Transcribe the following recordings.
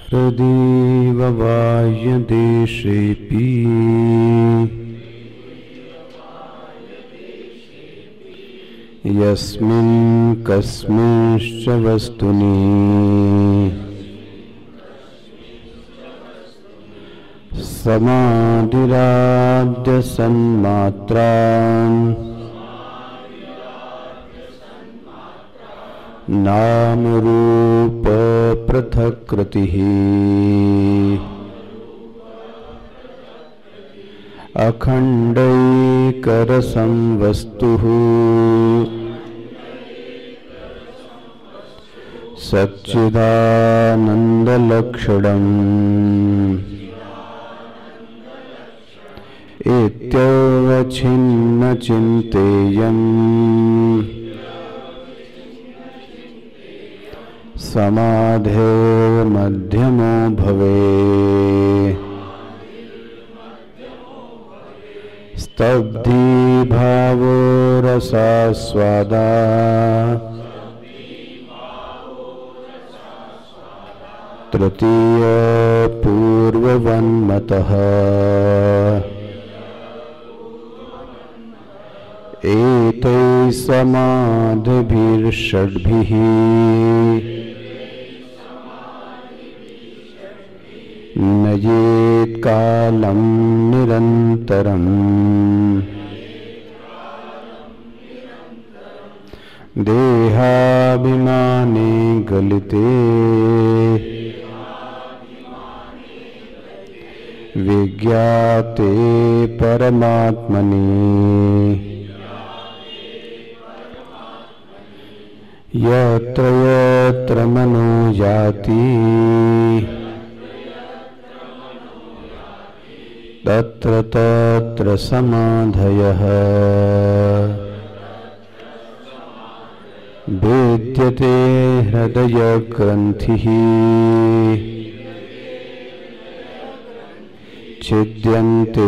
हृदि वायुदेशेऽपि यस्मिन् कस्मिंश्च वस्तुनि समाधिराद्य सन्मात्रान् नाम रूप पृथक्कृतिः अखण्डैकरसं वस्तुः सच्चिदानन्दलक्षणम् इत्यवच्छिन्न चिन्तेयम् समाधेर्मध्यमो भवेत् स्तब्धि भावो रसास्वादा तृतीय पूर्ववन्मतः एतैः समाधिभिर्षड्भिः नयेत् कालं निरन्तरम् देहाभिमाने गलिते विज्ञाते परमात्मनि यत्र यत्र मनो याति तत्र तत्र समाधयः भेद्यते हृदयग्रन्थिः छिद्यन्ते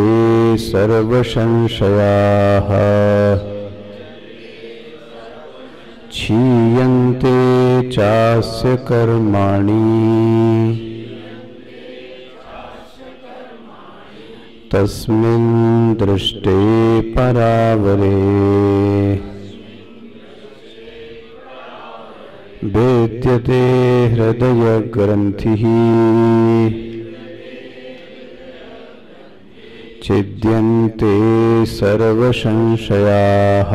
सर्वसंशयाः क्षीयन्ते चास्य कर्माणि तस्मिन् दृष्टे परावरे भेद्यते हृदयग्रन्थिः छिद्यन्ते सर्वसंशयाः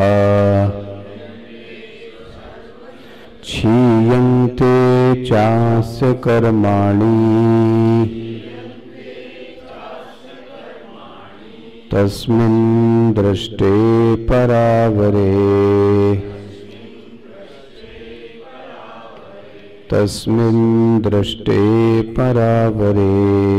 क्षीयन्ते चास्य कर्माणि तस्मिन् दृष्टे परावरे तस्मिन् दृष्टे परावरे।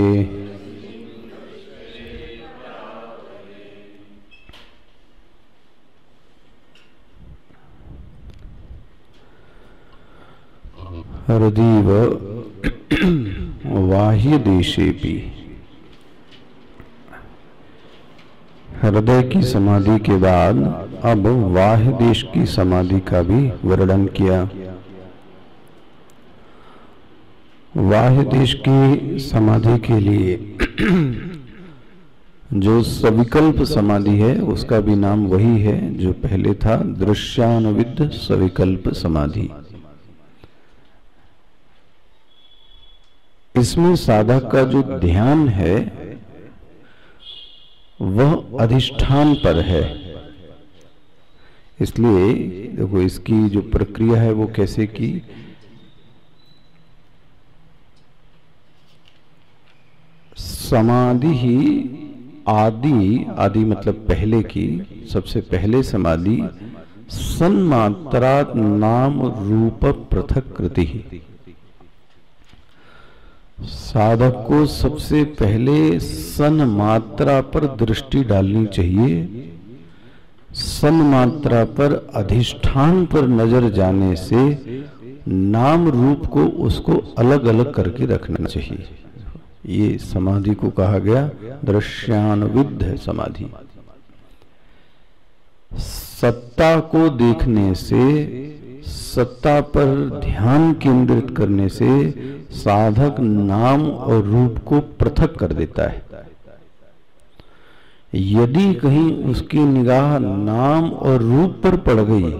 हृदीव बाह्य देशेऽपि, हृदय की समाधि के बाद अब बाह्य देश की समाधि का भी वर्णन किया। बाह्य देश की समाधि के लिए जो सविकल्प समाधि है उसका भी नाम वही है जो पहले था, दृश्यानुविद्ध सविकल्प समाधि। इसमें साधक का जो ध्यान है वह अधिष्ठान पर है। इसलिए देखो इसकी जो प्रक्रिया है वो कैसे की, समाधि ही आदि मतलब पहले की, सबसे पहले समाधि सन्मात्रात् नाम रूप पृथक्कृति। साधक को सबसे पहले सन्मात्रा पर दृष्टि डालनी चाहिए। सन्मात्रा पर अधिष्ठान पर नजर जाने से नाम रूप को उसको अलग अलग करके रखना चाहिए। ये समाधि को कहा गया दृश्यानुविद्ध समाधि। सत्ता को देखने से सत्ता पर ध्यान केंद्रित करने से साधक नाम और रूप को पृथक कर देता है। यदि कहीं उसकी निगाह नाम और रूप पर पड़ गई,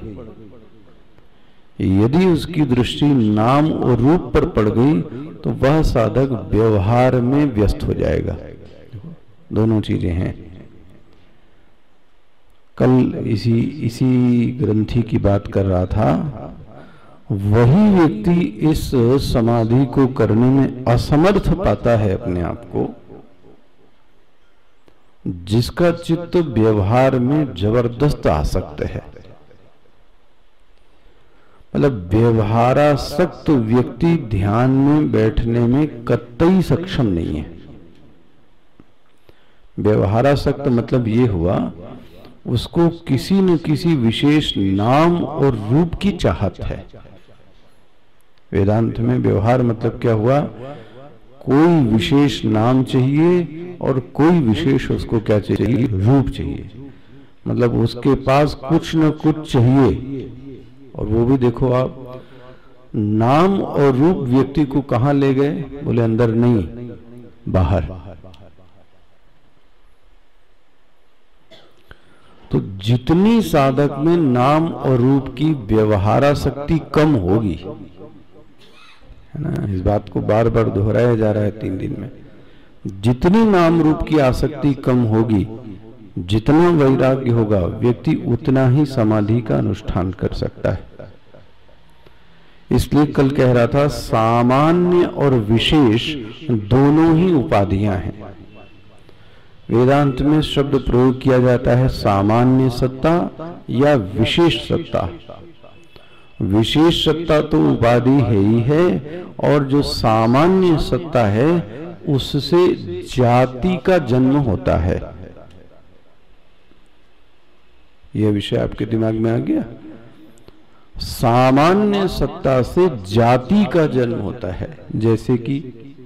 यदि उसकी दृष्टि नाम और रूप पर पड़ गई, तो वह साधक व्यवहार में व्यस्त हो जाएगा। दोनों चीजें हैं। कल इसी ग्रंथि की बात कर रहा था, वही व्यक्ति इस समाधि को करने में असमर्थ पाता है अपने आप को, जिसका चित्त व्यवहार में जबरदस्त आसक्त है। मतलब व्यवहारासक्त व्यक्ति ध्यान में बैठने में कतई सक्षम नहीं है। व्यवहारासक्त मतलब ये हुआ, उसको किसी न किसी विशेष नाम और रूप की चाहत है। वेदांत में व्यवहार मतलब क्या हुआ, कोई विशेष नाम चाहिए और कोई विशेष उसको क्या चाहिए, रूप चाहिए। मतलब उसके पास कुछ न कुछ चाहिए। और वो भी देखो आप, नाम और रूप व्यक्ति को कहां ले गए, बोले अंदर नहीं, बाहर। तो जितनी साधक में नाम और रूप की व्यवहारासक्ति कम होगी, है ना, इस बात को बार बार दोहराया जा रहा है 3 दिन में, जितनी नाम रूप की आसक्ति कम होगी, जितना वैराग्य होगा, व्यक्ति उतना ही समाधि का अनुष्ठान कर सकता है। इसलिए कल कह रहा था, सामान्य और विशेष दोनों ही उपाधियां हैं। वेदांत में शब्द प्रयोग किया जाता है सामान्य सत्ता या विशेष सत्ता। विशेष सत्ता तो उपाधि है ही है, और जो सामान्य सत्ता है उससे जाति का जन्म होता है। यह विषय आपके दिमाग में आ गया? सामान्य सत्ता से जाति का जन्म होता है। जैसे कि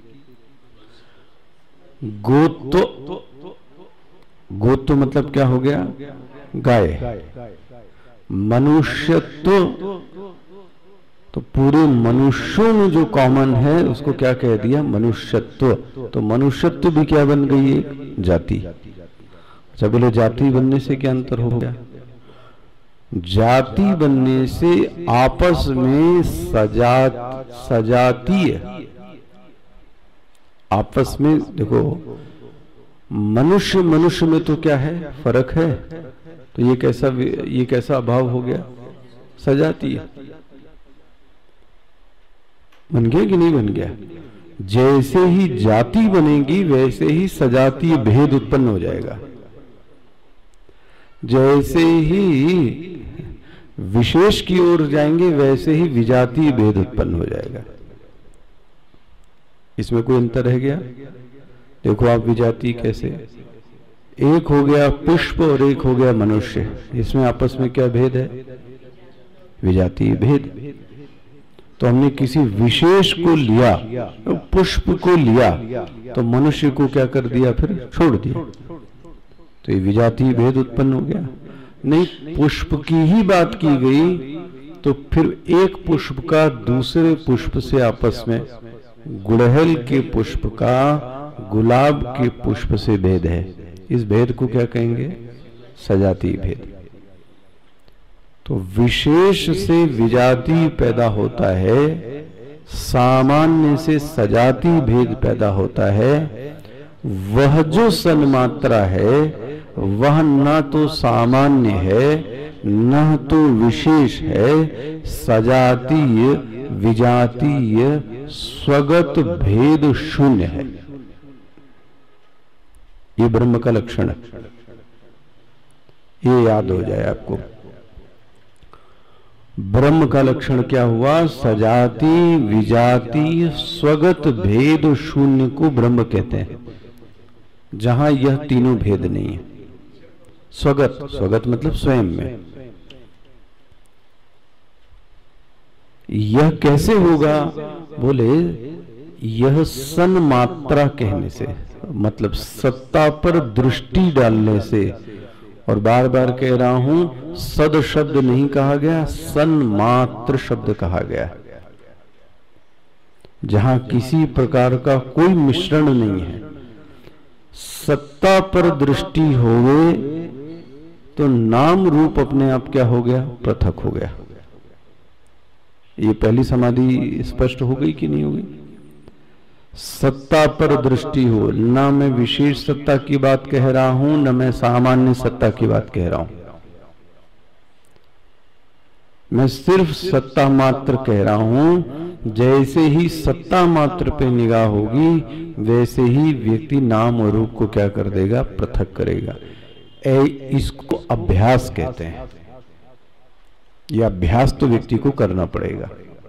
गोत्व मतलब क्या हो गया, गाय। मनुष्यत्व तो पूरे मनुष्यों में जो कॉमन है उसको क्या कह दिया, मनुष्यत्व। तो मनुष्यत्व भी क्या बन गई, एक जाति। अच्छा बोले जाति बनने से क्या अंतर हो गया? जाति बनने से आपस में सजातीय, आपस में देखो, मनुष्य में तो क्या है, फर्क है। तो ये कैसा अभाव हो गया, सजातीय। बन गया कि नहीं बन गया? जैसे ही जाति बनेगी वैसे ही सजातीय भेद उत्पन्न हो जाएगा। जैसे ही विशेष की ओर जाएंगे वैसे ही विजातीय भेद उत्पन्न हो जाएगा। इसमें कोई अंतर रह गया? देखो आप, विजातीय कैसे, एक हो गया पुष्प और एक हो गया मनुष्य, इसमें आपस में क्या भेद है, विजातीय भेद। तो हमने किसी विशेष को लिया, पुष्प को लिया, तो मनुष्य को क्या कर दिया, फिर छोड़ दिया। तो ये विजातीय भेद उत्पन्न हो गया। नहीं, पुष्प की ही बात की गई तो फिर एक पुष्प का दूसरे पुष्प से आपस में, गुड़हल के पुष्प का गुलाब के पुष्प से भेद है। इस भेद को क्या कहेंगे, सजातीय भेद। तो विशेष से विजातीय पैदा होता है, सामान्य से सजातीय भेद पैदा होता है। वह जो सन्मात्रा है वह न तो सामान्य है न तो विशेष है, सजातीय विजातीय स्वगत भेद शून्य है। ये ब्रह्म का लक्षण है, ये याद हो जाए आपको। ब्रह्म का लक्षण क्या हुआ, सजाति विजाति स्वगत भेद शून्य को ब्रह्म कहते हैं, जहां यह तीनों भेद नहीं है। स्वगत मतलब स्वयं में। यह कैसे होगा, बोले यह सन्मात्रा कहने से, मतलब सत्ता पर दृष्टि डालने से और बार बार कह रहा हूं, सद शब्द नहीं कहा गया, सन्मात्र शब्द कहा गया, जहां किसी प्रकार का कोई मिश्रण नहीं है। सत्ता पर दृष्टि हो गए तो नाम रूप अपने आप क्या हो गया, पृथक हो गया। ये पहली समाधि स्पष्ट हो गई कि नहीं हो गई? सत्ता पर दृष्टि हो, ना मैं विशेष सत्ता की बात कह रहा हूं, न मैं सामान्य सत्ता की बात कह रहा हूं, मैं सिर्फ सत्ता मात्र कह रहा हूं। जैसे ही सत्ता मात्र पे निगाह होगी, वैसे ही व्यक्ति नाम और रूप को क्या कर देगा, पृथक करेगा। इसको अभ्यास कहते हैं। यह अभ्यास तो व्यक्ति को करना पड़ेगा।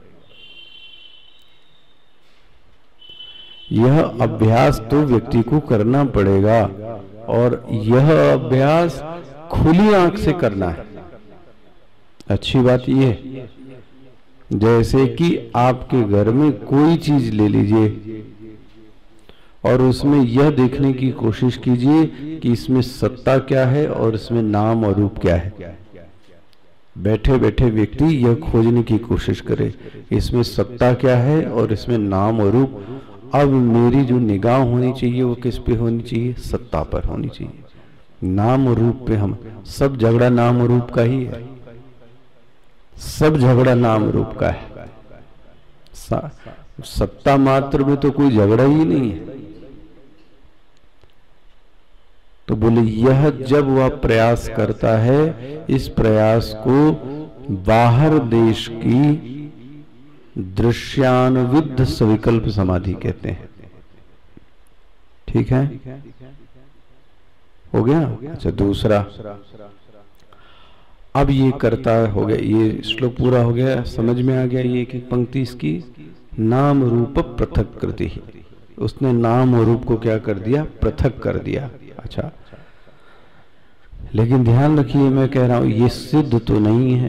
यह अभ्यास तो व्यक्ति को करना पड़ेगा, और यह अभ्यास खुली आंख से करना है। अच्छी बात यह, जैसे कि आपके घर में कोई चीज ले लीजिए और उसमें यह देखने की कोशिश कीजिए कि इसमें सत्ता क्या है और इसमें नाम और रूप क्या है। बैठे बैठे व्यक्ति यह खोजने की कोशिश करे, इसमें सत्ता क्या है और इसमें नाम और रूप। अब मेरी जो निगाह होनी चाहिए वो किस पे होनी चाहिए, सत्ता पर होनी चाहिए। नाम और रूप पे हम सब झगड़ा नाम और रूप का ही है, सब झगड़ा नाम रूप का है। सत्ता मात्र में तो कोई झगड़ा ही नहीं है। तो बोले यह जब वह प्रयास करता है, इस प्रयास को बाहर देश की दृश्यानुविद्ध सविकल्प समाधि कहते हैं। ठीक है, हो गया। अच्छा, दूसरा, अब ये करता हो गया, ये श्लोक पूरा हो गया, समझ में आ गया ये एक एक पंक्ति इसकी। नाम रूप पृथक कृति, उसने नाम और रूप को क्या कर दिया, पृथक कर दिया। अच्छा, लेकिन ध्यान रखिए, मैं कह रहा हूं ये सिद्ध तो नहीं है।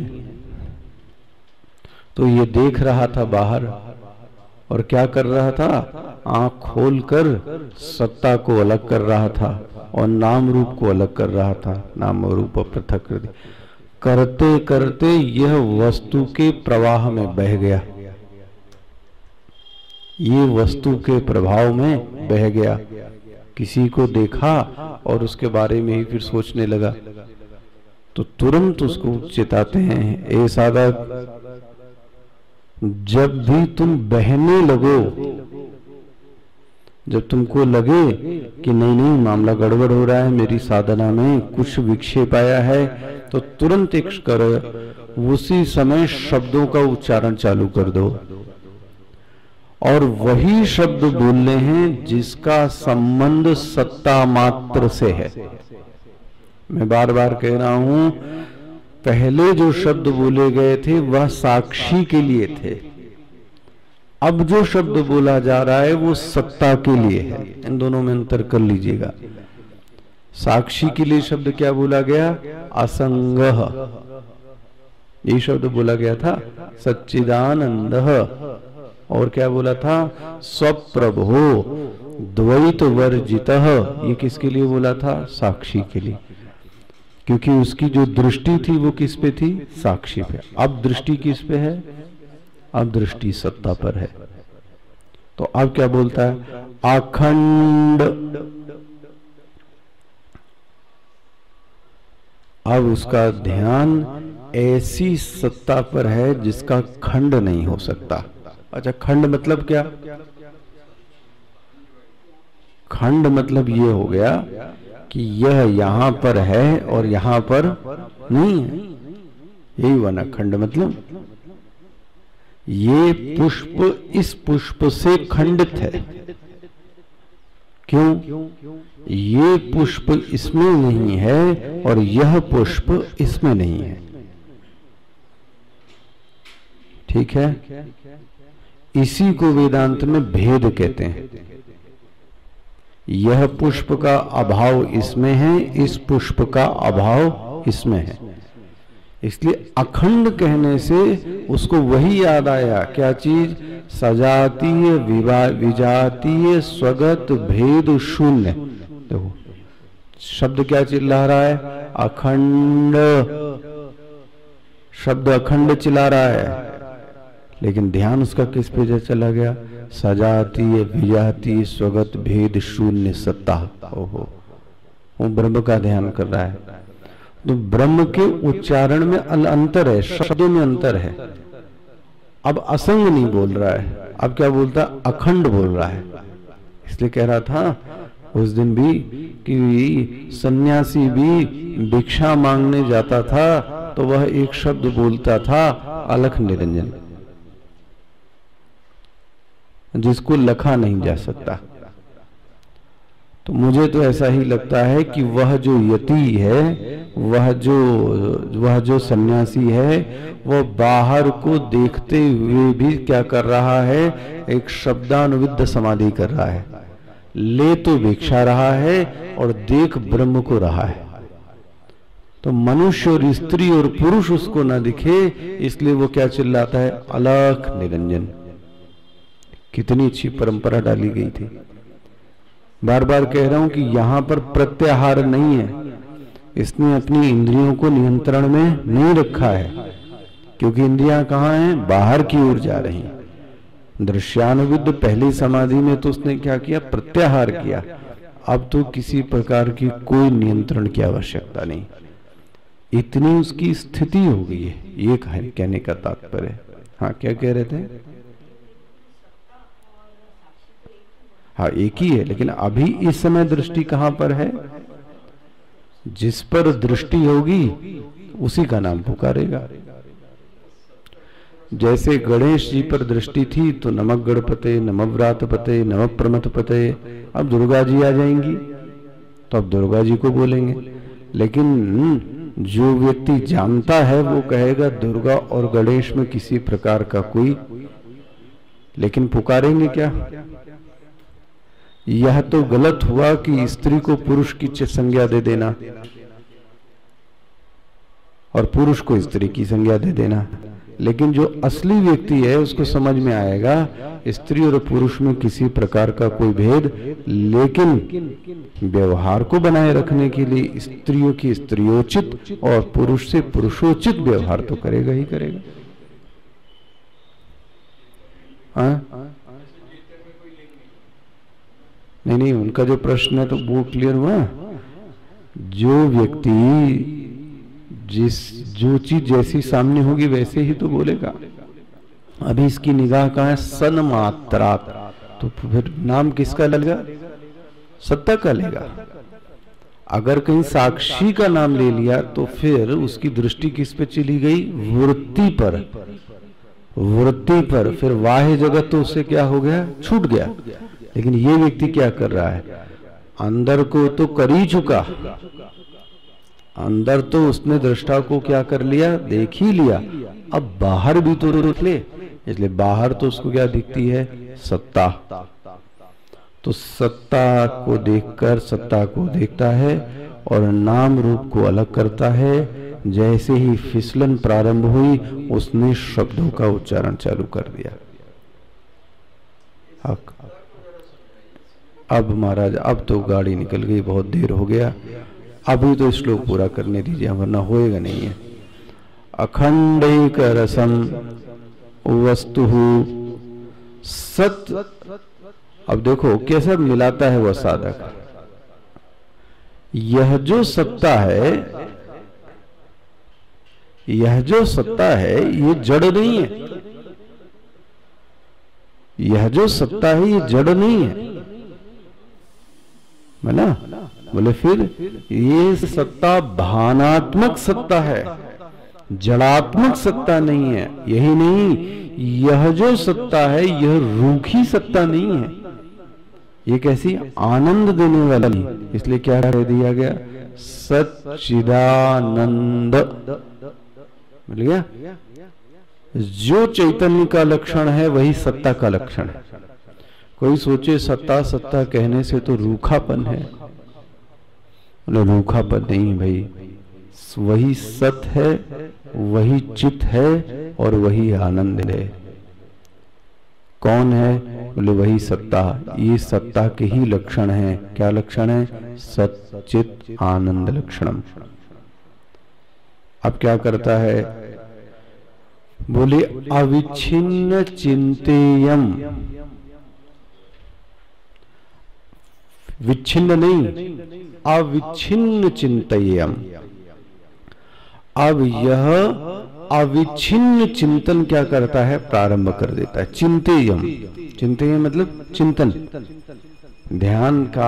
तो ये देख रहा था बाहर और क्या कर रहा था, आंख खोलकर सत्ता को अलग कर रहा था और नाम रूप को अलग कर रहा था। नाम और रूप पृथक कर दिया। करते करते यह वस्तु के प्रवाह में बह गया, ये वस्तु के प्रभाव में बह गया। किसी को देखा और उसके बारे में ही फिर सोचने लगा, तो तुरंत उसको चेताते हैं, ए साधक, जब भी तुम बहने लगो, जब तुमको लगे कि नहीं नहीं मामला गड़बड़ हो रहा है, मेरी साधना में कुछ विक्षेप आया है, तो तुरंत एक कर उसी समय शब्दों का उच्चारण चालू कर दो, और वही शब्द बोलने हैं जिसका संबंध सत्ता मात्र से है। मैं बार बार कह रहा हूं, पहले जो शब्द बोले गए थे वह साक्षी के लिए थे, अब जो शब्द बोला जा रहा है वो सत्ता के लिए है। इन दोनों में अंतर कर लीजिएगा। साक्षी के लिए शब्द क्या बोला गया, असंगः, ये शब्द बोला गया था। सच्चिदानंदः, और क्या बोला था, स्वप्रभो द्वैत वर्जितः, ये किसके लिए बोला था, साक्षी के लिए, क्योंकि उसकी जो दृष्टि थी वो किस पे थी, साक्षी पे। अब दृष्टि किस पे है, अब दृष्टि सत्ता पर है। तो अब क्या बोलता है, अखंड। अब उसका ध्यान ऐसी सत्ता पर है जिसका खंड नहीं हो सकता। अच्छा, खंड मतलब क्या, खंड मतलब ये हो गया कि यह यहां पर है और यहां पर नहीं है, यही बना खंड। मतलब ये पुष्प इस पुष्प से खंडित है। क्यों, ये पुष्प इसमें नहीं है और यह पुष्प इसमें नहीं है। ठीक है, इसी को वेदांत में भेद कहते हैं। यह पुष्प का अभाव इसमें है, इस पुष्प का अभाव इसमें है। इसलिए अखंड कहने से उसको वही याद आया, क्या चीज, सजातीय विजातीय स्वगत भेद शून्य। देखो शब्द क्या चिल्ला रहा है, अखंड शब्द अखंड चिल्ला रहा है, लेकिन ध्यान उसका किस पे चला गया? सजाती विजाती स्वगत भेद शून्य सत्ता। ओहो, वो ब्रह्म का ध्यान कर रहा है। तो ब्रह्म के उच्चारण में अंतर है, शब्दों में अंतर है। अब असंग नहीं बोल रहा है, अब क्या बोलता? अखंड बोल रहा है। इसलिए कह रहा था उस दिन भी कि सन्यासी भी भिक्षा मांगने जाता था तो वह एक शब्द बोलता था, अलख निरंजन, जिसको लखा नहीं जा सकता। तो मुझे तो ऐसा ही लगता है कि वह जो यति है, वह जो सन्यासी है, वह बाहर को देखते हुए भी क्या कर रहा है? एक शब्दानुविद्ध समाधि कर रहा है। ले तो भिक्षा रहा है और देख ब्रह्म को रहा है। तो मनुष्य और स्त्री और पुरुष उसको ना दिखे, इसलिए वो क्या चिल्लाता है? अलख निरंजन। कितनी अच्छी परंपरा डाली गई थी। बार बार कह रहा हूं कि यहां पर प्रत्याहार नहीं है। इसने अपनी इंद्रियों को नियंत्रण में नहीं रखा है, क्योंकि इंद्रियां कहां हैं? बाहर की ओर जा रही हैं। दृश्यानुविद्ध पहली समाधि में तो उसने क्या किया? प्रत्याहार किया। अब तो किसी प्रकार की कोई नियंत्रण की आवश्यकता नहीं, इतनी उसकी स्थिति हो गई है। ये कहने का तात्पर्य। हाँ, क्या कह रहे थे? हाँ, एक ही है, लेकिन अभी इस समय दृष्टि कहां पर है? जिस पर दृष्टि होगी उसी का नाम पुकारेगा। जैसे गणेश जी पर दृष्टि थी तो नमः गणपते, नमः व्रातपते, नमः प्रमथपते। अब दुर्गा जी आ जाएंगी तो अब दुर्गा जी को बोलेंगे। लेकिन जो व्यक्ति जानता है वो कहेगा दुर्गा और गणेश में किसी प्रकार का कोई, लेकिन पुकारेंगे क्या? यह तो गलत हुआ कि स्त्री को पुरुष की संज्ञा दे देना और पुरुष को स्त्री की संज्ञा दे देना। लेकिन जो असली व्यक्ति है उसको समझ में आएगा स्त्री और पुरुष में किसी प्रकार का कोई भेद, लेकिन व्यवहार को बनाए रखने के लिए स्त्रियों की स्त्रियोचित और पुरुष से पुरुषोचित व्यवहार तो करेगा ही करेगा। हाँ? नहीं, उनका जो प्रश्न है तो वो क्लियर हुआ। जो व्यक्ति जो चीज जैसी सामने होगी वैसे ही तो बोलेगा। अभी इसकी निगाह कहाँ है? सन्मात्रात। तो फिर नाम किसका लगेगा? सत्ता का लेगा। अगर कहीं साक्षी का नाम ले लिया तो फिर उसकी दृष्टि किस पे चली गई? वृत्ति पर। वृत्ति पर फिर बाह्य जगत तो उससे क्या हो गया? छूट गया। लेकिन ये व्यक्ति क्या कर रहा है? अंदर को तो कर ही चुका, अंदर तो उसने दृष्टा को क्या कर लिया? देख ही लिया। अब बाहर भी तो देख ले, इसलिए बाहर तो उसको क्या दिखती है? सत्ता। तो सत्ता को देखकर सत्ता को देखता है और नाम रूप को अलग करता है। जैसे ही फिसलन प्रारंभ हुई उसने शब्दों का उच्चारण चालू कर दिया। अब महाराज, अब तो गाड़ी निकल गई, बहुत देर हो गया। अभी तो श्लोक पूरा करने दीजिए, वरना होएगा नहीं है। अखंडैक रसम वस्तु सत। अब देखो कैसे मिलाता है वह साधक। यह जो सत्ता है, यह जो सत्ता है ये जड़ नहीं है। यह जो सत्ता है ये जड़ नहीं है ना? बोले फिर ये सत्ता भानात्मक सत्ता है, जड़ात्मक सत्ता नहीं है। यही नहीं, यह जो सत्ता है यह रूखी सत्ता नहीं है। ये कैसी? आनंद देने वाली। इसलिए क्या कह दिया गया? सच्चिदानंद। मिल गया? जो चैतन्य का लक्षण है वही सत्ता का लक्षण है। कोई सोचे सत्ता सत्ता कहने से तो रूखापन है। रूखापन नहीं भाई, वही सत है, वही चित है और वही आनंद है। कौन है? बोले वही सत्ता। ये सत्ता के ही लक्षण है। क्या लक्षण है? सत चित आनंद लक्षणम। अब क्या करता है, बोले अविच्छिन्न चिंतेयम, विच्छिन्न नहीं, अविच्छिन्न चिंतेयम। अब यह अविच्छिन्न चिंतन क्या करता है, प्रारंभ कर देता है। चिंतेयम, चिंतेयम मतलब चिंतन। ध्यान का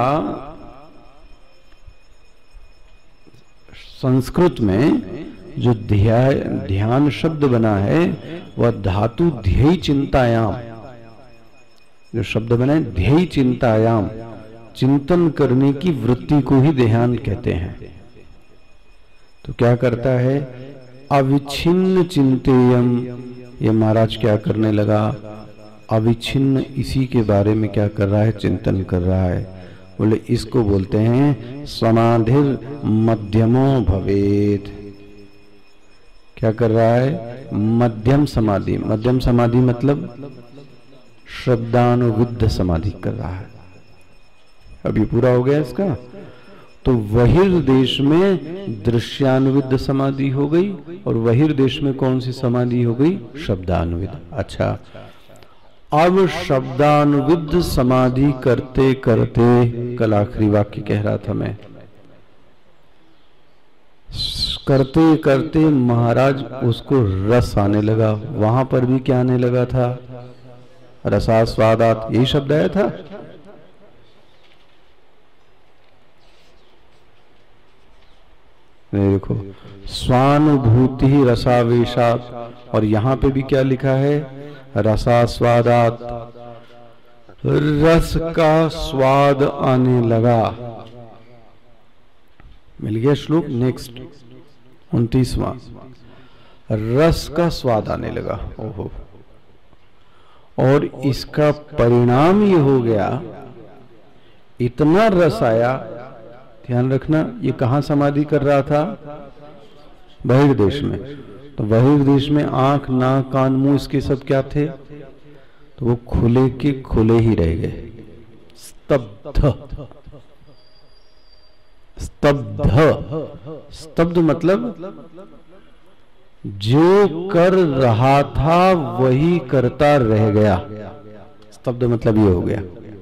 संस्कृत में जो ध्यान शब्द बना है वह धातु ध्येय चिंतायाम, जो शब्द बना है ध्येय चिंतायाम, चिंतन करने की वृत्ति को ही ध्यान कहते हैं। तो क्या करता है, अविच्छिन्न चिंतेयम। ये महाराज क्या करने लगा, अविच्छिन्न इसी के बारे में क्या कर रहा है, चिंतन कर रहा है। बोले इसको बोलते हैं समाधिर मध्यमो भवेत। क्या कर रहा है, मध्यम समाधि। मध्यम समाधि मतलब श्रद्धानुविद्ध समाधि कर रहा है। अभी पूरा हो गया इसका। तो बहिर्देश में दृश्यानुविद्ध समाधि हो गई, और बहिर्देश में कौन सी समाधि हो गई, शब्दानुविद्ध। अच्छा, अब शब्दानुविद्ध समाधि करते करते, कल आखिरी वाक्य कह रहा था मैं, करते करते महाराज उसको रस आने लगा। वहां पर भी क्या आने लगा था, रसास्वादात, यही शब्द आया था। देखो, स्वानुभूति रसावेशात, और यहां पे भी क्या लिखा है, रसास्वादात, रस का स्वाद आने लगा। मिल गया श्लोक। नेक्स्ट 29वां, रस का स्वाद आने लगा। ओहो, और इसका परिणाम ये हो गया, इतना रस आया। ध्यान रखना, ये कहां समाधि कर रहा था, बहिर्देश में। तो बहिर्देश में आंख, नाक, कान, मुंह इसके सब क्या थे, तो वो खुले के खुले ही रह गए। स्तब्ध, स्तब्ध, स्तब्ध मतलब जो कर रहा था वही करता रह गया। स्तब्ध मतलब ये हो गया।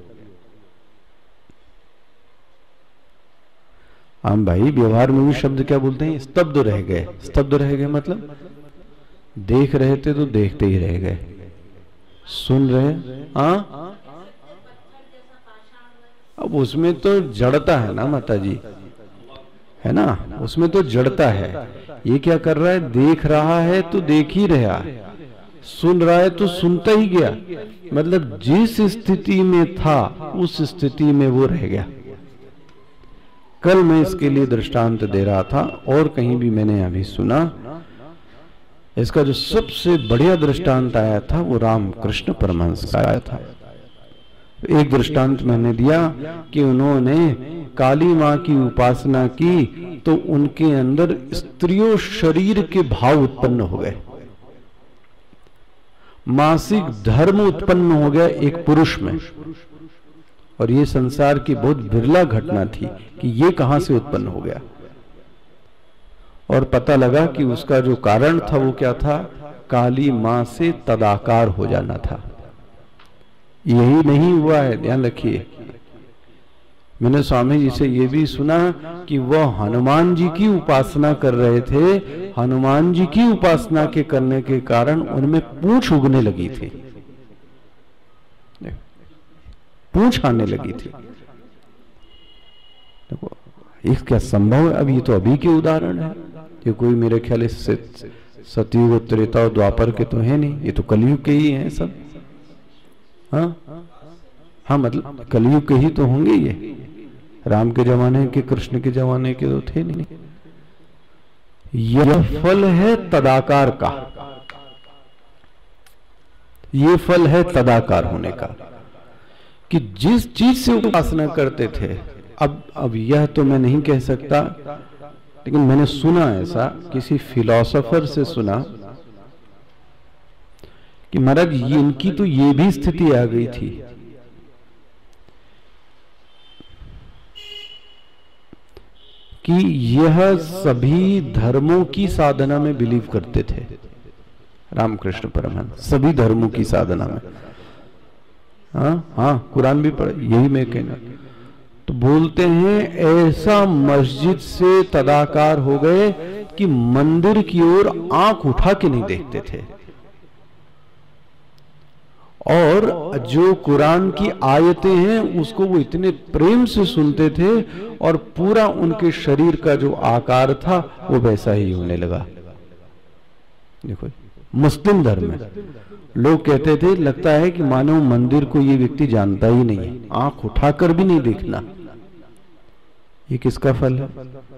हम भाई व्यवहार में भी शब्द क्या बोलते हैं, स्तब्ध रह गए। स्तब्ध रह गए मतलब देख रहे थे तो देखते ही रह गए, सुन रहे। अब उसमें तो जड़ता है ना माता जी, है ना, उसमें तो जड़ता है। ये क्या कर रहा है, देख रहा है तो देख ही रहा, सुन रहा है तो सुनता ही गया। मतलब जिस स्थिति में था उस स्थिति में वो रह गया। कल मैं इसके लिए दृष्टांत दे रहा था, और कहीं भी मैंने अभी सुना। इसका जो सबसे बढ़िया दृष्टांत आया था वो रामकृष्ण परमहंस का आया था। एक दृष्टांत मैंने दिया कि उन्होंने काली मां की उपासना की तो उनके अंदर स्त्रियों शरीर के भाव उत्पन्न हो गए, मासिक धर्म उत्पन्न हो गया एक पुरुष में। और ये संसार की बहुत बिरला घटना थी कि ये कहां से उत्पन्न हो गया। और पता लगा कि उसका जो कारण था वो क्या था, काली मां से तदाकार हो जाना था। यही नहीं हुआ है, ध्यान रखिए। मैंने स्वामी जी से ये भी सुना कि वह हनुमान जी की उपासना कर रहे थे। हनुमान जी की उपासना के करने के कारण उनमें पूंछ उगने लगी थी, पूंछ आने लगी थी। देखो ये क्या संभव है। अब ये तो अभी के उदाहरण है, ये कोई मेरे ख्याल से सतयुग, त्रेता और द्वापर के तो है नहीं, ये तो कलयुग के ही हैं सब। हाँ मतलब कलयुग के ही तो होंगे ये, राम के जमाने के, कृष्ण के जमाने के तो थे नहीं। यह फल है तदाकार का, ये फल है तदाकार होने का, कि जिस चीज से उपासना करते थे। अब यह तो मैं नहीं कह सकता, लेकिन मैंने सुना ऐसा, किसी फिलोसोफर से सुना कि महाराज इनकी तो ये भी स्थिति आ गई थी कि यह सभी धर्मों की साधना में बिलीव करते थे। रामकृष्ण परमहंस सभी धर्मों की साधना में, हाँ कुरान भी पढ़े, यही मैं कहना। तो बोलते हैं ऐसा मस्जिद से तदाकार हो गए कि मंदिर की ओर आंख उठा के नहीं देखते थे, और जो कुरान की आयतें हैं उसको वो इतने प्रेम से सुनते थे, और पूरा उनके शरीर का जो आकार था वो वैसा ही होने लगा। देखो मुस्लिम धर्म में लोग कहते थे, लगता है कि मानव मंदिर को ये व्यक्ति जानता ही नहीं है, आंख उठाकर भी नहीं देखना। ये किसका फल है?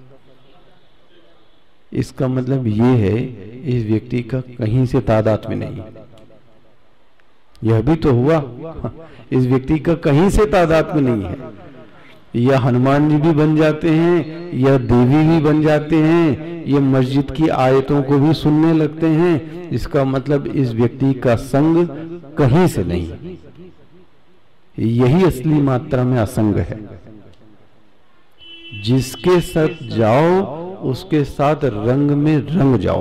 इसका मतलब ये है इस व्यक्ति का कहीं से तादाद में नहीं। यह भी तो हुआ, इस व्यक्ति का कहीं से तादाद में नहीं है। यह हनुमान जी भी बन जाते हैं, यह देवी भी बन जाते हैं, ये मस्जिद की आयतों को भी सुनने लगते हैं। इसका मतलब इस व्यक्ति का संग कहीं से नहीं। यही असली मात्रा में असंग है। जिसके साथ जाओ उसके साथ रंग में रंग जाओ।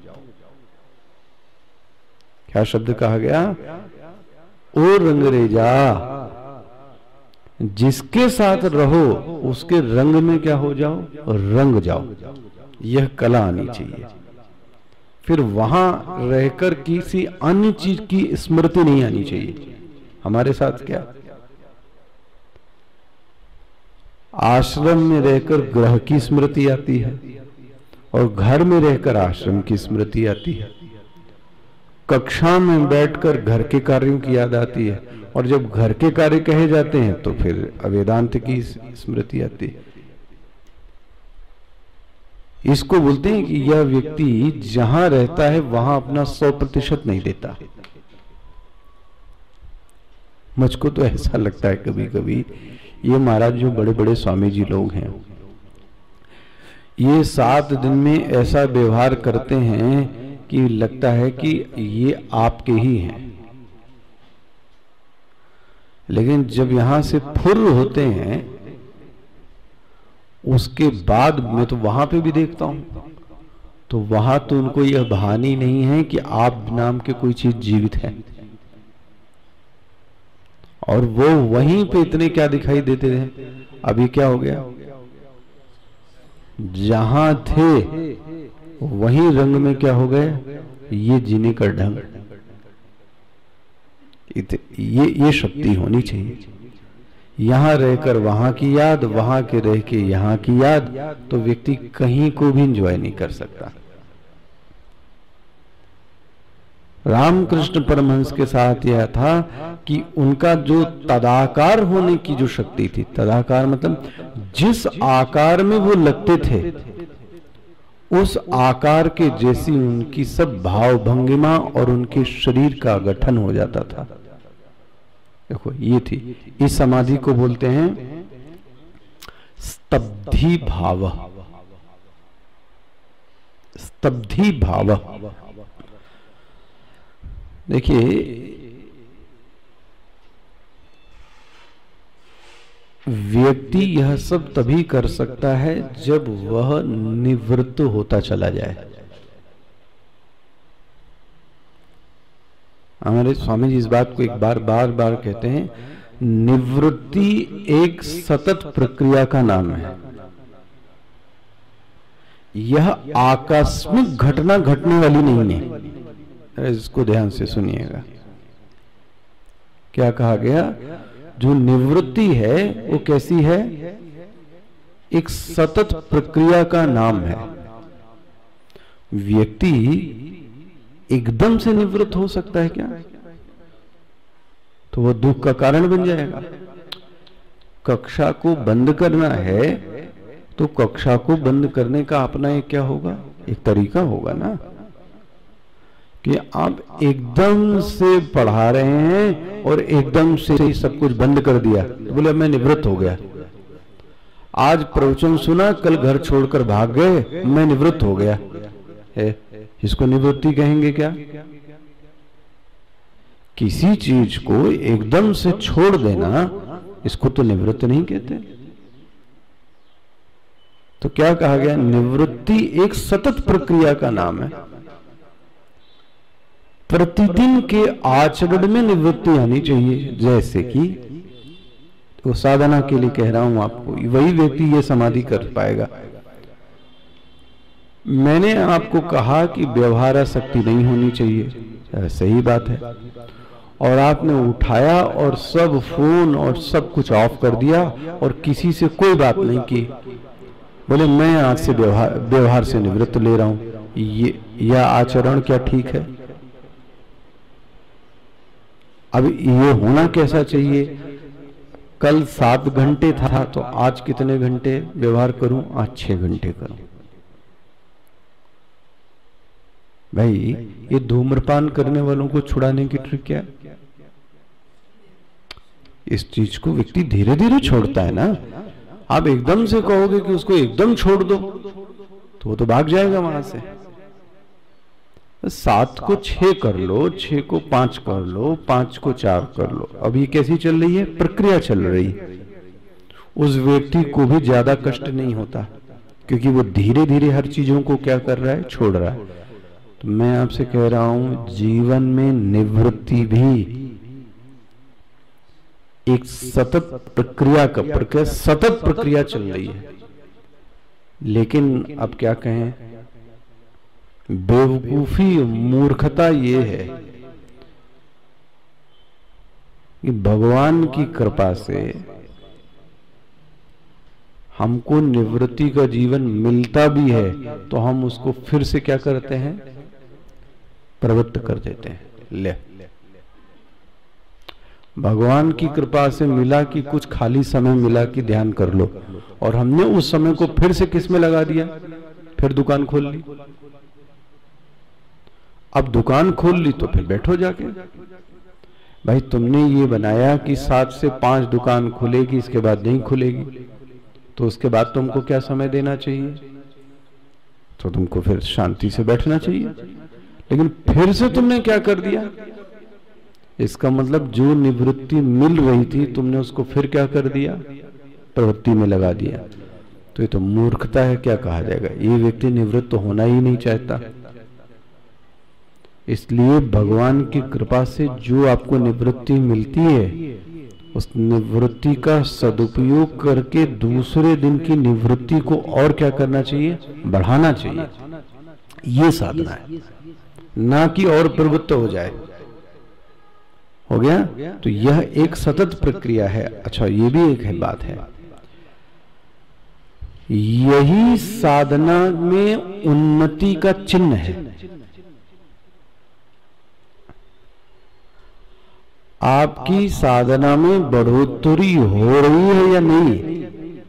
क्या शब्द कहा गया? ओ रंगरेजा, जिसके साथ रहो उसके रंग में क्या हो जाओ? रंग जाओ। यह कला आनी चाहिए। फिर वहां रहकर किसी अन्य चीज की स्मृति नहीं आनी चाहिए। हमारे साथ क्या, आश्रम में रहकर ग्रह की स्मृति आती है और घर में रहकर आश्रम की स्मृति आती है। कक्षा में बैठकर घर के कार्यों की याद आती है, और जब घर के कार्य कहे जाते हैं तो फिर वेदांत की स्मृति आती है। इसको बोलते हैं कि यह व्यक्ति जहां रहता है वहां अपना 100% नहीं देता। मुझको तो ऐसा लगता है कभी कभी, ये महाराज जो बड़े बड़े स्वामी जी लोग हैं, ये 7 दिन में ऐसा व्यवहार करते हैं कि लगता है कि ये आपके ही हैं। लेकिन जब यहां से फुर्र होते हैं उसके बाद मैं तो वहां पे भी देखता हूं, तो वहां तो उनको यह बहानी नहीं है कि आप नाम के कोई चीज जीवित है, और वो वहीं पे इतने क्या दिखाई देते थे। अभी क्या हो गया? जहां थे वहीं रंग में क्या हो गए? ये जीने का ढंग। ये शक्ति होनी चाहिए। यहां रहकर वहां की याद, वहां के रह के यहां की याद, तो व्यक्ति कहीं को भी एंजॉय नहीं कर सकता। रामकृष्ण परमहंस के साथ यह था कि उनका जो तदाकार होने की जो शक्ति थी, तदाकार मतलब जिस आकार में वो लगते थे उस आकार के जैसी उनकी सब भाव भंगिमा और उनके शरीर का गठन हो जाता था। देखो ये थी, इस समाधि को बोलते हैं स्तब्धि भाव। स्तब्धि भाव। देखिए व्यक्ति यह सब तभी कर सकता है जब वह निवृत्त होता चला जाए। हमारे स्वामी जी इस बात को एक बार बार कहते हैं, निवृत्ति एक सतत प्रक्रिया का नाम है। यह आकस्मिक घटना घटने वाली नहीं है। इसको ध्यान से सुनिएगा। क्या कहा गया? जो निवृत्ति है वो कैसी है? एक सतत प्रक्रिया का नाम है। व्यक्ति एकदम से निवृत्त हो सकता है क्या? तो वह दुख का कारण बन जाएगा। कक्षा को बंद करना है तो कक्षा को बंद करने का अपना एक क्या होगा? एक तरीका होगा ना, कि आप एकदम से पढ़ा रहे हैं और एकदम से सब कुछ बंद कर दिया, तो बोले मैं निवृत्त हो गया। आज प्रवचन सुना, कल घर छोड़कर भाग गए, मैं निवृत्त हो गया है। इसको निवृत्ति कहेंगे क्या? किसी चीज को एकदम से छोड़ देना, इसको तो निवृत्त नहीं कहते। तो क्या कहा गया, निवृत्ति एक सतत प्रक्रिया का नाम है। प्रतिदिन के आचरण में निवृत्ति आनी चाहिए। जैसे कि वो साधना के लिए कह रहा हूं आपको, वही व्यक्ति ये समाधि कर पाएगा। मैंने आपको कहा कि व्यवहारासक्ति नहीं होनी चाहिए, सही बात है, और आपने उठाया और सब फोन और सब कुछ ऑफ कर दिया और किसी से कोई बात नहीं की, बोले मैं आज से व्यवहार से निवृत्त ले रहा हूं, यह आचरण क्या ठीक है? अब ये होना कैसा चाहिए? कल 7 घंटे था तो आज कितने घंटे व्यवहार करूं? आज 6 घंटे करूं। भाई ये धूम्रपान करने वालों को छुड़ाने की ट्रिक क्या है? इस चीज को व्यक्ति धीरे धीरे छोड़ता है ना। आप एकदम से कहोगे कि उसको एकदम छोड़ दो तो वो तो भाग जाएगा वहां से। 7 को 6 कर लो, 6 को 5 कर लो, 5 को 4 कर लो। अब ये कैसी चल रही है? प्रक्रिया चल रही है। उस व्यक्ति को भी ज्यादा कष्ट नहीं होता क्योंकि वो धीरे धीरे हर चीजों को क्या कर रहा है? छोड़ रहा है। तो मैं आपसे कह रहा हूं, जीवन में निवृत्ति भी एक सतत प्रक्रिया सतत प्रक्रिया चल रही है। लेकिन अब क्या कहें, बेवकूफी मूर्खता ये है कि भगवान की कृपा से हमको निवृत्ति का जीवन मिलता भी है तो हम उसको फिर से क्या करते हैं? प्रवृत्त कर देते हैं। ले, भगवान की कृपा से मिला कि कुछ खाली समय मिला कि ध्यान कर लो, और हमने उस समय को फिर से किस में लगा दिया? फिर दुकान खोल ली। अब दुकान खोल ली तो फिर बैठो जाके। भाई तुमने ये बनाया कि 7 से 5 दुकान खुलेगी, इसके बाद नहीं खुलेगी, तो उसके बाद तुमको क्या समय देना चाहिए? तो तुमको फिर शांति से बैठना चाहिए। लेकिन फिर से तुमने क्या कर दिया? इसका मतलब जो निवृत्ति मिल रही थी तुमने उसको फिर क्या कर दिया? प्रवृत्ति में लगा दिया। तो ये तो मूर्खता है, क्या कहा जाएगा? ये व्यक्ति निवृत्त होना ही नहीं चाहता। इसलिए भगवान की कृपा से जो आपको निवृत्ति मिलती है उस निवृत्ति का सदुपयोग करके दूसरे दिन की निवृत्ति को और क्या करना चाहिए? बढ़ाना चाहिए। ये साधना है, ना कि और प्रवृत्त हो जाए। हो गया? तो यह एक सतत प्रक्रिया है। अच्छा, ये भी एक है बात है, यही साधना में उन्नति का चिन्ह है। आपकी साधना में बढ़ोतरी हो रही है या नहीं?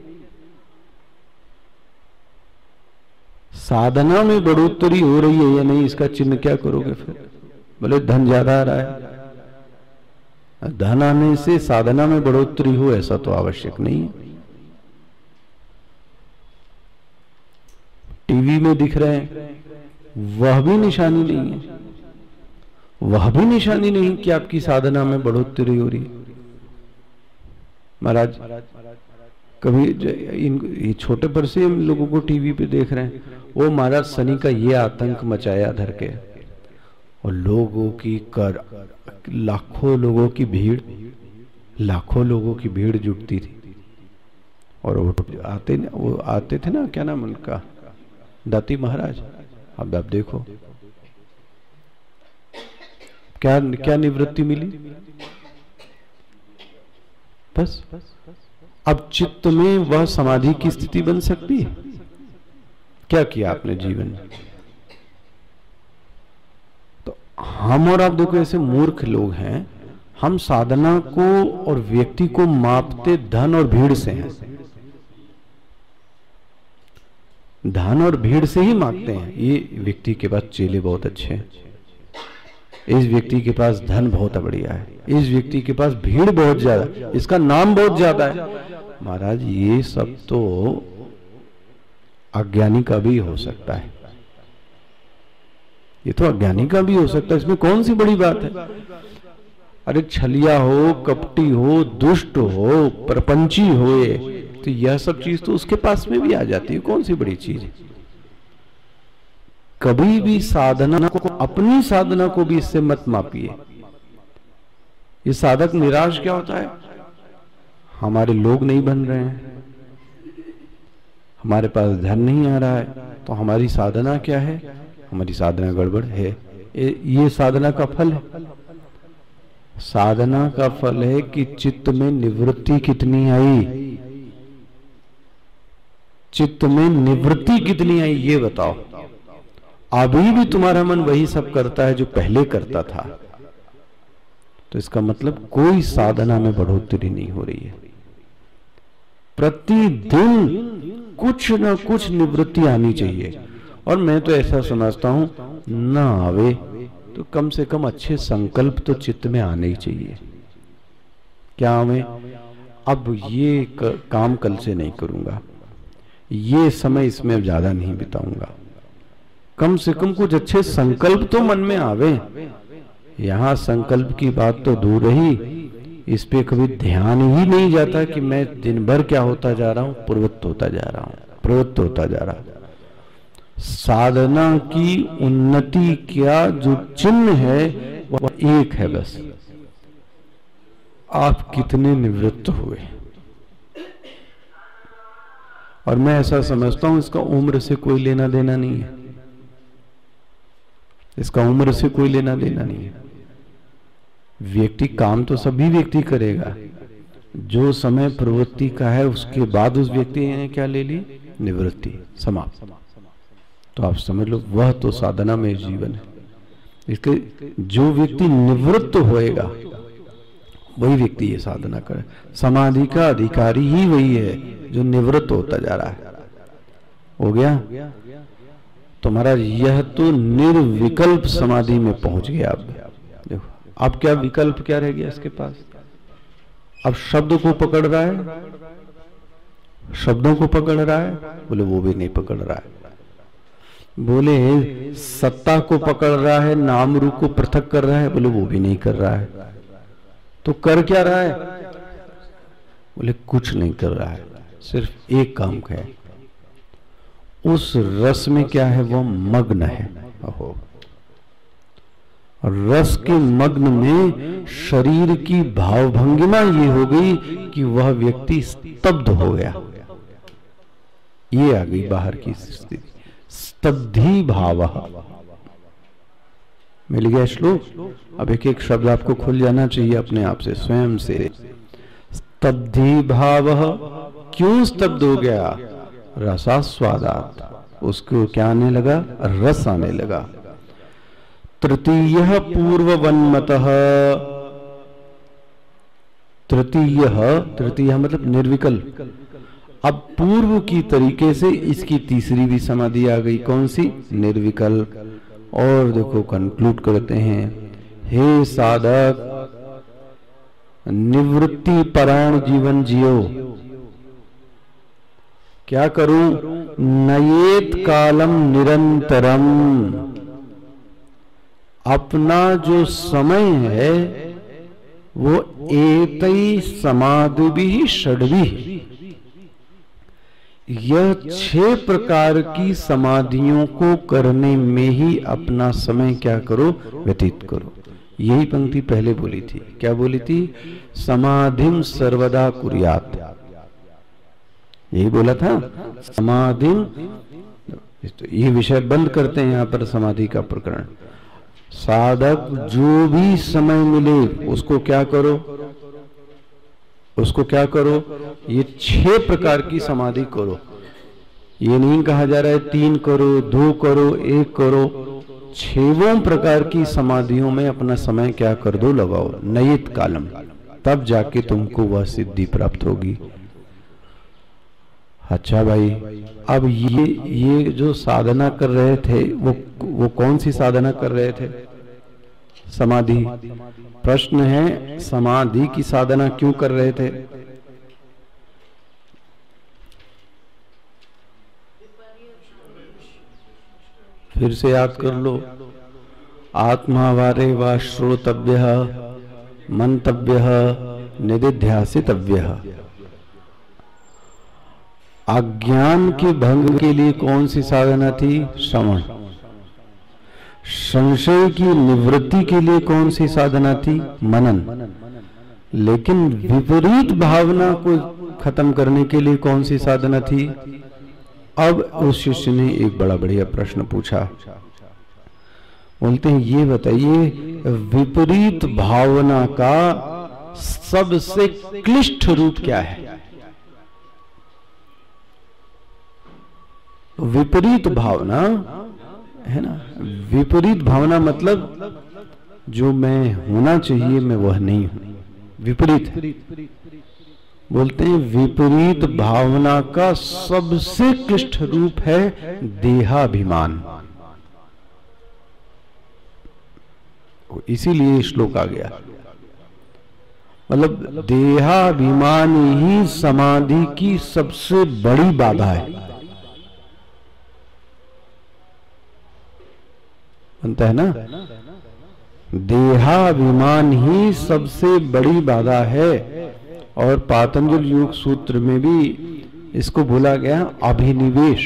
साधना में बढ़ोतरी हो रही है या नहीं, इसका चिन्ह क्या करोगे फिर? बोले धन ज्यादा आ रहा है। धन आने से साधना में बढ़ोतरी हो ऐसा तो आवश्यक नहीं है। टीवी में दिख रहे हैं, वह भी निशानी नहीं है, वह भी निशानी नहीं कि आपकी साधना में बढ़ोतरी हो रही है। महाराज कभी ये छोटे पर से हम लोगों को टीवी पे देख रहे हैं, वो महाराज शनि का ये आतंक मचाया धर के, और लोगों की लाखों लोगों की भीड़ जुटती थी। और वो आते थे ना, क्या नाम उनका, दाती महाराज। अब आप देखो क्या निवृत्ति मिली? बस अब चित्त में वह समाधि की स्थिति बन सकती है। क्या किया आपने जीवन में? तो हम और आप देखो ऐसे मूर्ख लोग हैं, हम साधना को और व्यक्ति को मापते धन और भीड़ से हैं। धन और भीड़ से ही मापते हैं। ये व्यक्ति के पास चेले बहुत अच्छे हैं, इस व्यक्ति के पास धन बहुत बढ़िया है, इस व्यक्ति के पास भीड़ बहुत ज्यादा, इसका नाम बहुत ज्यादा है। महाराज ये सब तो अज्ञानी का भी हो सकता है, ये तो अज्ञानी का भी हो सकता है, इसमें कौन सी बड़ी बात है? अरे छलिया हो, कपटी हो, दुष्ट हो, प्रपंची हो, तो यह सब चीज तो उसके पास में भी आ जाती है, कौन सी बड़ी चीज है। कभी भी साधना को, अपनी साधना को भी इससे मत मापिए। ये साधक निराश क्या होता है, हमारे लोग नहीं बन रहे हैं, हमारे पास धन नहीं आ रहा है, तो हमारी साधना क्या है, हमारी साधना गड़बड़ है। ये साधना का फल है। साधना का फल है कि चित्त में निवृत्ति कितनी आई, चित्त में निवृत्ति कितनी आई, ये बताओ। अभी भी तुम्हारा मन वही सब करता है जो पहले करता था, तो इसका मतलब कोई साधना में बढ़ोतरी नहीं हो रही है। प्रतिदिन कुछ ना कुछ निवृत्ति आनी चाहिए। और मैं तो ऐसा समझता हूं, ना आवे तो कम से कम अच्छे संकल्प तो चित्त में आने ही चाहिए। क्या आवे, अब ये काम कल से नहीं करूंगा, ये समय इसमें ज्यादा नहीं बिताऊंगा, कम से कम कुछ अच्छे संकल्प तो मन में आवे। यहां संकल्प की बात तो दूर रही, इस पे कभी ध्यान ही नहीं जाता कि मैं दिन भर क्या होता जा रहा हूं, प्रवृत्त होता जा रहा हूं, प्रवृत्त होता जा रहा हूं। साधना की उन्नति क्या जो चिन्ह है वह एक है, बस आप कितने निवृत्त हुए। और मैं ऐसा समझता हूं इसका उम्र से कोई लेना देना नहीं है, इसका उम्र से कोई लेना देना नहीं है। व्यक्ति काम तो सभी व्यक्ति करेगा, जो समय प्रवृत्ति का है उसके बाद उस व्यक्ति ने क्या ले ली, निवृत्ति, समाप्त। तो आप समझ लो वह तो साधना में जीवन है। इसके जो व्यक्ति निवृत्त होएगा वही व्यक्ति ये साधना करे। समाधि का अधिकारी ही वही है जो निवृत्त होता जा रहा है। हो गया तुम्हारा, यह तो निर्विकल्प समाधि में पहुंच गया। अब देखो अब क्या विकल्प क्या रह गया इसके पास। अब शब्द को पकड़ रहा है, शब्दों को पकड़ रहा है, बोले वो भी नहीं पकड़ रहा है। बोले सत्ता को पकड़ रहा है, नाम रूप को पृथक कर रहा है, बोले वो भी नहीं कर रहा है। तो कर क्या रहा है, बोले कुछ नहीं कर रहा है, सिर्फ एक काम है, उस रस में क्या है, वो मग्न है। ओहो, रस के मग्न में शरीर की भावभंगिमा ये हो गई कि वह व्यक्ति स्तब्ध हो गया। ये आ गई बाहर की स्थिति, स्तब्धि भाव। मिल गया श्लोक। अब एक एक शब्द आपको खुल जाना चाहिए अपने आप से, स्वयं से। स्तब्धि भाव, क्यों स्तब्ध हो गया, रसास्वादात, उसको क्या आने लगा, रस आने लगा। तृतीय पूर्ववन्मतः, तृतीय मतलब निर्विकल्प। अब पूर्व की तरीके से इसकी तीसरी भी समाधि आ गई, कौन सी, निर्विकल्प। और देखो कंक्लूड करते हैं, हे साधक निवृत्ति परायण जीवन जियो। क्या करूं, नयेत कालम निरंतरम, अपना जो समय है वो एतई समाधि षड्भी, यह 6 प्रकार की समाधियों को करने में ही अपना समय क्या करो, व्यतीत करो। यही पंक्ति पहले बोली थी, क्या बोली थी, समाधिम सर्वदा कुर्यात, यही बोला था समाधिम। तो ये विषय बंद करते हैं यहां पर, समाधि का प्रकरण। साधक जो भी समय मिले उसको क्या करो, उसको क्या करो, ये 6 प्रकार की समाधि करो। ये नहीं कहा जा रहा है 3 करो, 2 करो, 1 करो, 6 प्रकार की समाधियों में अपना समय क्या कर दो, लगाओ, नयित कालम, तब जाके तुमको वह सिद्धि प्राप्त होगी। अच्छा भाई, अब ये जो साधना कर रहे थे वो कौन सी साधना कर रहे थे, समाधि। प्रश्न है, समाधि की साधना क्यों कर रहे थे, फिर से याद कर लो। आत्मावारे वा श्रोतव्यः मंतव्यः निदिध्यासितव्यः। अज्ञान के भंग के लिए कौन सी साधना थी? श्रवण। संशय की निवृत्ति के लिए कौन सी साधना थी? मनन। लेकिन विपरीत भावना को खत्म करने के लिए कौन सी साधना थी? अब उस शिष्य ने एक बड़ा बढ़िया प्रश्न पूछा। बोलते हैं ये बताइए, विपरीत भावना का सबसे क्लिष्ट रूप क्या है? विपरीत भावना है ना, विपरीत भावना मतलब जो मैं होना चाहिए मैं वह नहीं हूं, विपरीत है। बोलते हैं विपरीत भावना का सबसे क्लिष्ट रूप है देहाभिमान। इसीलिए श्लोक आ गया। मतलब देहाभिमान ही समाधि की सबसे बड़ी बाधा है। बनता है ना, देहाभिमान ही सबसे बड़ी बाधा है। और पातंजल योग सूत्र में भी इसको बोला गया अभिनिवेश।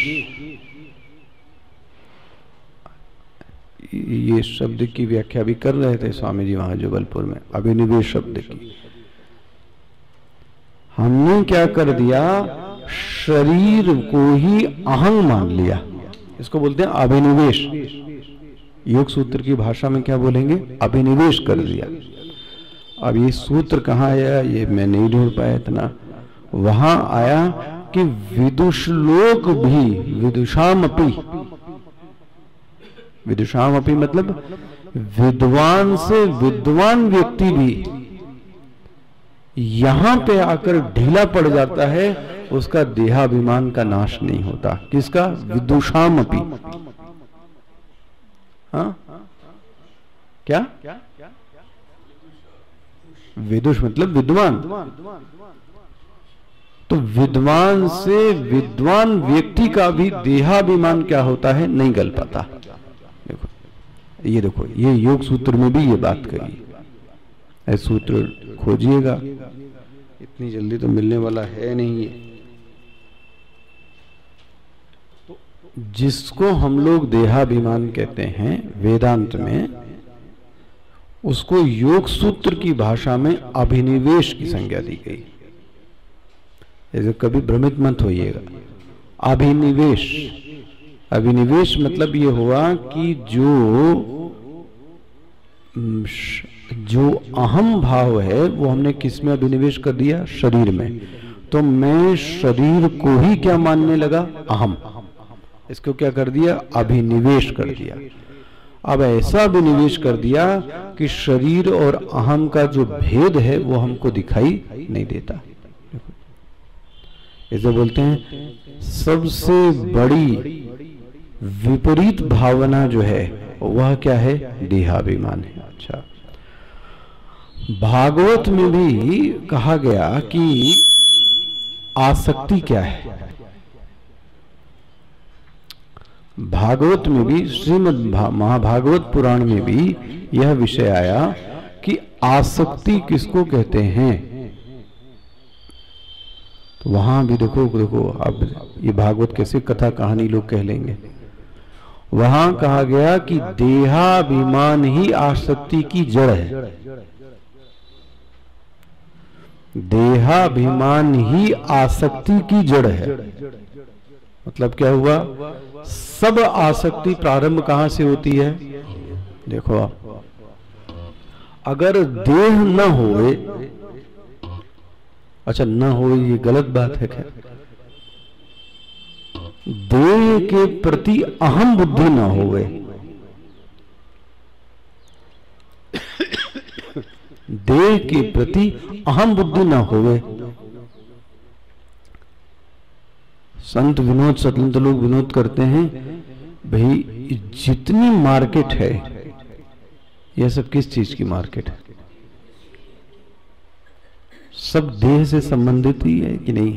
ये शब्द की व्याख्या भी कर रहे थे स्वामी जी वहां जबलपुर में, अभिनिवेश शब्द की। हमने क्या कर दिया, शरीर को ही अहं मान लिया। इसको बोलते हैं अभिनिवेश। योग सूत्र की भाषा में क्या बोलेंगे? अभिनिवेश कर दिया। अब ये सूत्र कहाँ आया, ये मैं नहीं ढूंढ पाया इतना। वहां आया कि विदुष लोक भी, विदुषाम अपि मतलब विद्वान से विद्वान व्यक्ति भी यहां पे आकर ढीला पड़ जाता है, उसका देहाभिमान का नाश नहीं होता। किसका? विदुषाम अपि। हाँ क्या? विदुष मतलब विद्वान। तो विद्वान से विद्वान व्यक्ति का भी देहाभिमान क्या होता है? नहीं गल पाता। देखो ये योग सूत्र में भी ये बात कही। ऐसे सूत्र खोजिएगा, इतनी जल्दी तो मिलने वाला है नहीं ये। तो जिसको हम लोग देहाभिमान कहते हैं वेदांत में, उसको योग सूत्र की भाषा में अभिनिवेश की संज्ञा दी गई। ऐसे कभी भ्रमित मत होइएगा। अभिनिवेश, अभिनिवेश मतलब ये हुआ कि जो अहम भाव है वो हमने किस में अभिनिवेश कर दिया? शरीर में। तो मैं शरीर को ही क्या मानने लगा? अहम। इसको क्या कर दिया? अभिनिवेश कर दिया। अब ऐसा अभिनिवेश कर दिया कि शरीर और अहम का जो भेद है वो हमको दिखाई नहीं देता। इसे बोलते हैं सबसे बड़ी विपरीत भावना जो है वह क्या है? देहाभिमान है। अच्छा, भागवत में भी कहा गया कि आसक्ति क्या है। भागवत में भी, श्रीमद् महाभागवत पुराण में भी यह विषय आया कि आसक्ति किसको कहते हैं। तो वहां भी देखो अब ये भागवत कैसे कथा कहानी लोग कह लेंगे। वहां कहा गया कि देहाभिमान ही आसक्ति की जड़ है। देहाभिमान ही आसक्ति की जड़ है। मतलब क्या हुआ? सब आसक्ति प्रारंभ कहां से होती है? देखो आप, अगर देह न होए, अच्छा न हो ये गलत बात है। खैर, देह के प्रति अहम बुद्धि न होवे, देह के प्रति अहम बुद्धि न होवे। संत विनोद, सतंत लोग विनोद करते हैं, भाई जितनी मार्केट है यह सब किस चीज की मार्केट है? सब देह से संबंधित ही है कि नहीं?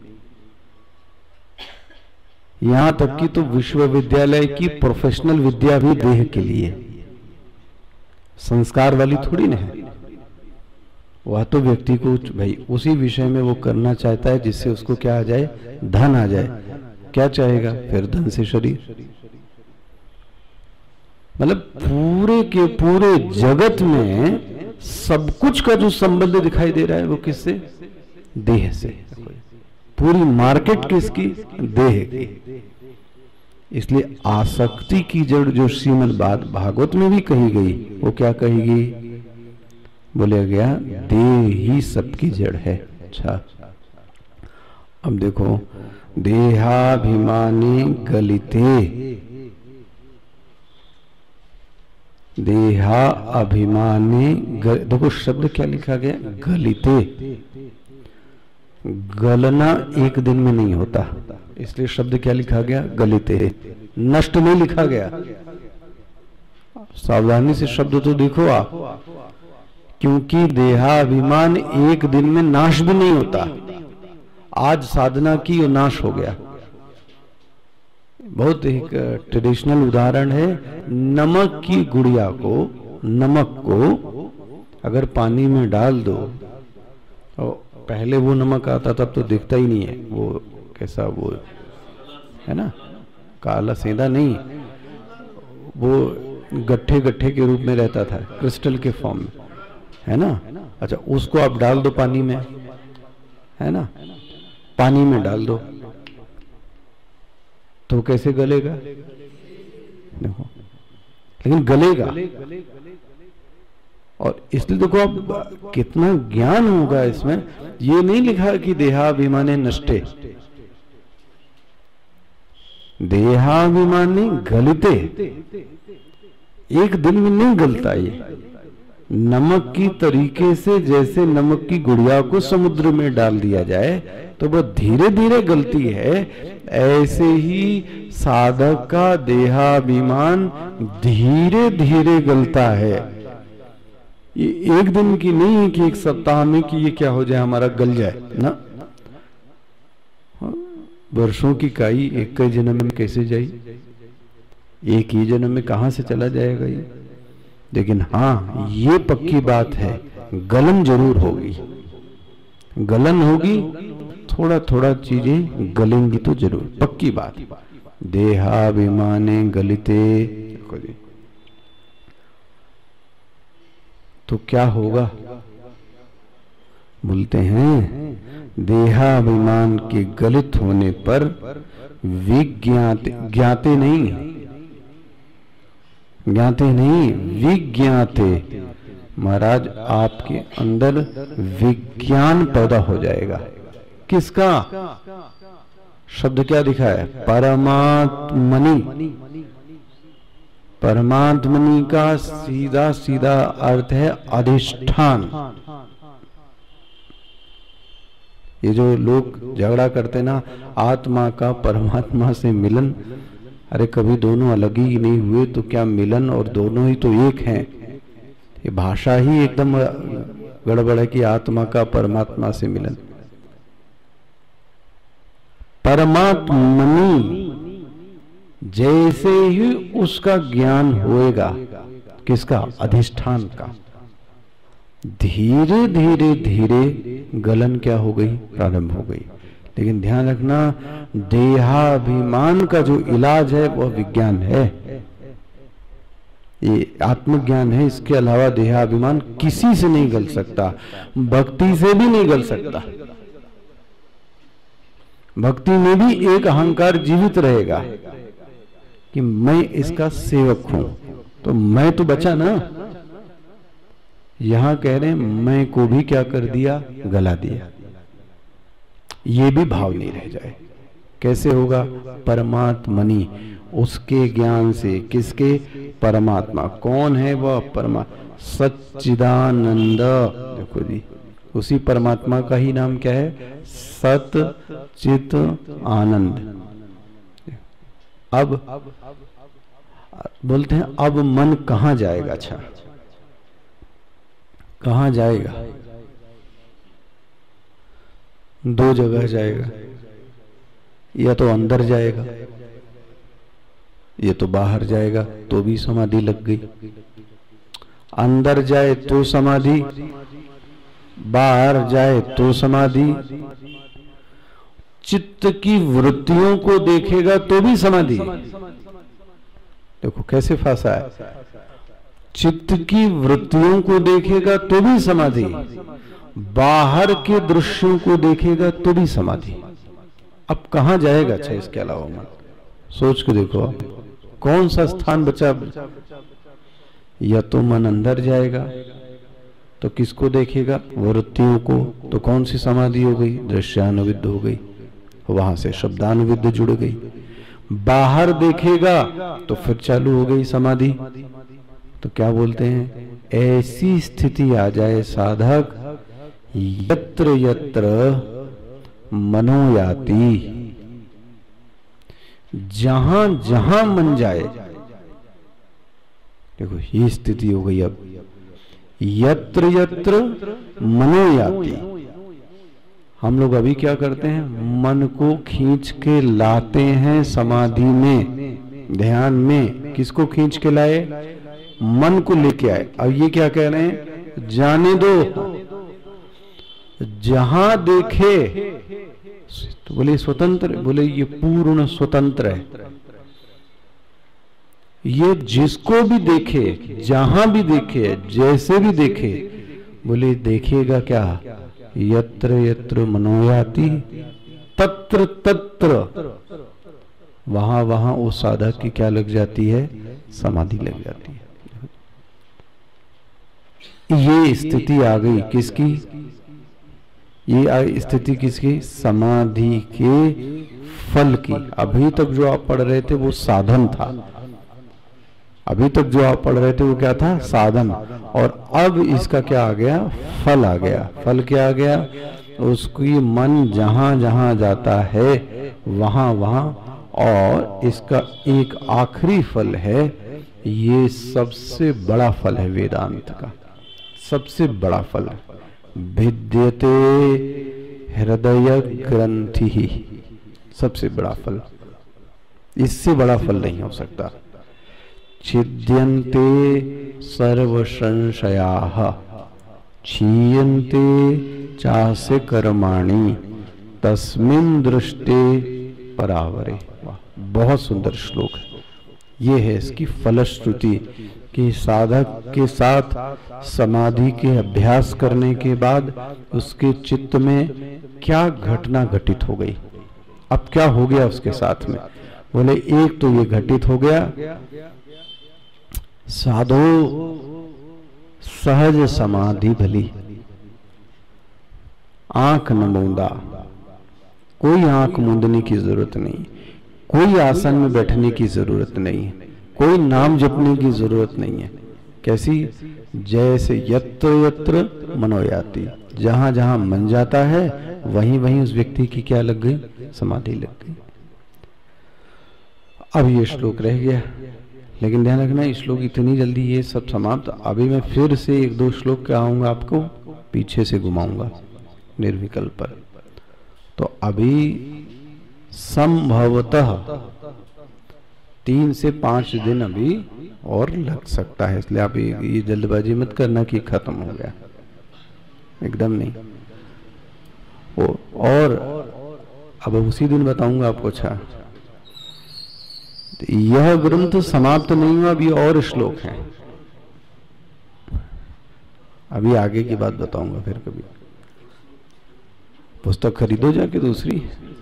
यहां तक कि तो विश्वविद्यालय की प्रोफेशनल विद्या भी देह के लिए, संस्कार वाली थोड़ी ना है। वह तो व्यक्ति को भाई उसी विषय में वो करना चाहता है जिससे उसको क्या आ जाए, धन आ जाए। क्या चाहेगा फिर? धन से शरीर। मतलब पूरे के पूरे जगत में सब कुछ का जो संबंध दिखाई दे रहा है वो किससे? देह से। पूरी मार्केट किसकी? देह की। इसलिए आसक्ति की जड़ जो श्रीमद् भागवत में भी कही गई, वो क्या कही गई? बोले गया देह ही सबकी जड़ है। अच्छा, अब देखो, देहाभिमानी गलिते, देहा अभिमानी देखो शब्द क्या लिखा गया? गलिते। गलना एक दिन में नहीं होता, इसलिए शब्द क्या लिखा गया? गलिते। नष्ट नहीं लिखा गया। सावधानी से शब्द तो देखो आप, क्योंकि देहाभिमान एक दिन में नाश भी नहीं होता। आज साधना की और नाश हो गया। बहुत एक ट्रेडिशनल उदाहरण है, नमक की गुड़िया को, नमक को अगर पानी में डाल दो, और पहले वो नमक आता तब तो दिखता ही नहीं है, वो कैसा वो है ना, काला सेंधा नहीं, वो गट्ठे गट्ठे के रूप में रहता था, क्रिस्टल के फॉर्म में, है ना। अच्छा, उसको आप डाल दो पानी में, है ना, पानी में डाल दो तो कैसे गलेगा? देखो, लेकिन गलेगा। और इसलिए देखो आप कितना ज्ञान होगा इसमें। ये नहीं लिखा कि देहाभिमाने नष्टे, देहाभिमानी गलिते। एक दिन में नहीं गलता ये। नमक की तरीके से जैसे नमक की गुड़िया को समुद्र में डाल दिया जाए तो वो धीरे धीरे गलती है, ऐसे ही साधक का देहाभिमान धीरे धीरे गलता है। ये एक दिन की नहीं है कि एक सप्ताह में कि ये क्या हो जाए, हमारा गल जाए ना। वर्षों की काई एक ही जन्म में कैसे जाई? एक ही जन्म में कहां से चला जाएगा ये? लेकिन हाँ, ये पक्की बात है, गलन जरूर होगी, गलन होगी, थोड़ा थोड़ा चीजें गलेंगी तो जरूर, पक्की बात। देहाभिमाने गलिते, तो क्या होगा? बोलते हैं देहाभिमान के गलित होने पर ज्ञाते नहीं विज्ञाते, महाराज आपके अंदर विज्ञान पैदा हो जाएगा। किसका? शब्द क्या दिखा है? परमात्मनि। परमात्मनि का सीधा सीधा अर्थ है अधिष्ठान। ये जो लोग झगड़ा करते ना, आत्मा का परमात्मा से मिलन, अरे कभी दोनों अलग ही नहीं हुए तो क्या मिलन, और दोनों ही तो एक हैं। ये भाषा ही एकदम गड़बड़ है कि आत्मा का परमात्मा से मिलन। परमात्मनि, जैसे ही उसका ज्ञान होएगा, किसका? अधिष्ठान का, धीरे धीरे धीरे गलन क्या हो गई? प्रारंभ हो गई। लेकिन ध्यान रखना, देहाभिमान का जो इलाज है वह विज्ञान है, ये आत्मज्ञान है। इसके अलावा देहाभिमान किसी से नहीं गल सकता, भक्ति से भी नहीं गल सकता। भक्ति में भी एक अहंकार जीवित रहेगा कि मैं इसका सेवक हूं, तो मैं तो बचा ना। यहां कह रहे हैं मैं को भी क्या कर दिया? गला दिया। ये भी भाव नहीं रह जाए। कैसे होगा? परमात्मनि, उसके ज्ञान से। किसके? परमात्मा। कौन है वह? परमात्मा सच्चिदानंद। देखो जी, उसी परमात्मा का ही नाम क्या है? सत चित आनंद। अब बोलते हैं अब मन कहां जाएगा? अच्छा, कहां जाएगा? दो जगह जाएगा, या तो अंदर जाएगा या तो बाहर जाएगा, तो भी समाधि लग गई। अंदर जाए तो समाधि, बाहर जाए तो समाधि, चित्त की वृत्तियों को देखेगा तो भी समाधि। देखो कैसे फंसा है, चित्त की वृत्तियों को देखेगा तो भी समाधि, बाहर के दृश्यों को देखेगा तो भी समाधि। अब कहां जाएगा? अच्छा इसके अलावा मन सोच के देखो आप, कौन सा स्थान बचा? या तो मन अंदर जाएगा तो किसको देखेगा? वृत्तियों को। तो कौन सी समाधि हो गई? दृश्यानुविद्ध हो गई, वहां से शब्दानुविद्ध जुड़ गई। बाहर देखेगा तो फिर चालू हो गई समाधि। तो क्या बोलते हैं? ऐसी स्थिति आ जाए साधक, यत्र यत्र मनोयाति, जहां जहां मन जाए। देखो ये स्थिति हो गई। अब यत्र यत्र मनोयाति, हम लोग अभी क्या करते हैं? मन को खींच के लाते हैं समाधि में, ध्यान में। किसको खींच के लाए? मन को लेके आए। अब ये क्या कह रहे हैं? जाने दो, जहां देखे। तो बोले स्वतंत्र, बोले ये पूर्ण स्वतंत्र है। ये जिसको भी देखे, जहां भी देखे, जैसे भी देखे, बोले देखेगा क्या? यत्र यत्र मनोयाति तत्र तत्र, वहां वहां उस साधक की क्या लग जाती है? समाधि लग जाती है। ये स्थिति आ गई किसकी? ये स्थिति किसकी? समाधि के फल की। अभी तक जो आप पढ़ रहे थे वो साधन था, अभी तक जो आप पढ़ रहे थे वो क्या था? साधन। और अब इसका क्या आ गया? फल आ गया। फल क्या आ गया? उसकी मन जहां जहां जाता है वहां वहां। और इसका एक आखिरी फल है, ये सबसे बड़ा फल है वेदांत का, सबसे बड़ा फल है। भिद्यते हृदय ग्रंथि ही, सबसे बड़ा फल। इससे बड़ा फल नहीं हो सकता। छिद्यन्ते सर्व संशयाः क्षीयन्ते चास्य कर्माणि तस्मिन् दृष्टे परावरे। बहुत सुंदर श्लोक है। ये है इसकी फलश्रुति कि साधक के साथ समाधि के अभ्यास करने के बाद उसके चित्त में क्या घटना घटित हो गई। अब क्या हो गया उसके साथ में? बोले एक तो ये घटित हो गया, साधो सहज समाधि भली, आंख न मूंदा, कोई आंख मूंदने की जरूरत नहीं, कोई आसन में बैठने की जरूरत नहीं है, कोई नाम जपने की जरूरत नहीं है। कैसी? जैसे यत्र यत्र मनोयाति, जहां जहां मन जाता है वहीं वहीं उस व्यक्ति की क्या लग गई? समाधि लग गई। अब ये श्लोक रह गया, लेकिन ध्यान रखना श्लोक इतनी जल्दी ये सब समाप्त। अभी मैं फिर से एक दो श्लोक कहूंगा, आपको पीछे से घुमाऊंगा निर्विकल्प पर। तो अभी संभवतः 3 से 5 दिन अभी और लग सकता है, इसलिए आप ये जल्दबाजी मत करना कि खत्म हो गया, एकदम नहीं। और अब उसी दिन बताऊंगा आपको। अच्छा, यह ग्रंथ समाप्त नहीं हुआ, अभी और श्लोक हैं, अभी आगे की बात बताऊंगा फिर कभी। पुस्तक खरीदो जाके दूसरी।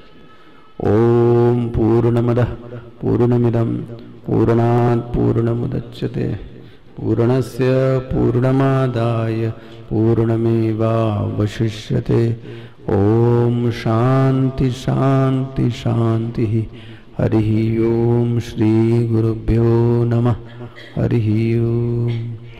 ओम पूर्णमदः पूर्णमिदं पूर्णात् पूर्णमुदच्यते पूर्णस्य पूर्णमादाय पूर्णमेवावशिष्यते। ओम शांति शांति शांति। हरि ओम। श्री गुरुभ्यो नमः। हरि ओम।